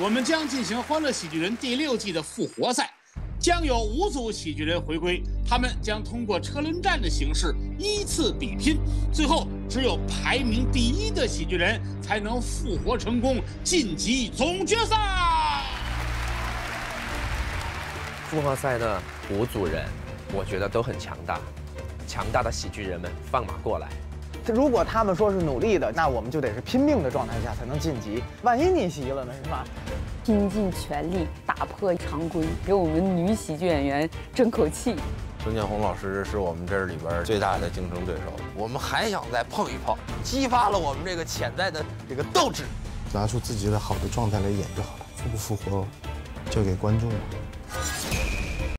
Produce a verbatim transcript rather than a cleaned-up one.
我们将进行《欢乐喜剧人》第六季的复活赛，将有五组喜剧人回归，他们将通过车轮战的形式依次比拼，最后只有排名第一的喜剧人才能复活成功，晋级总决赛。 复活赛的五组人，我觉得都很强大，强大的喜剧人们放马过来。 如果他们说是努力的，那我们就得是拼命的状态下才能晋级。万一逆袭了呢，是吧？ 拼尽全力打破常规，给我们女喜剧演员争口气。 孙建宏老师是我们这里边最大的竞争对手，我们还想再碰一碰，激发了我们这个潜在的这个斗志， 拿出自己的好的状态来演就好了，复不复活，交给观众了。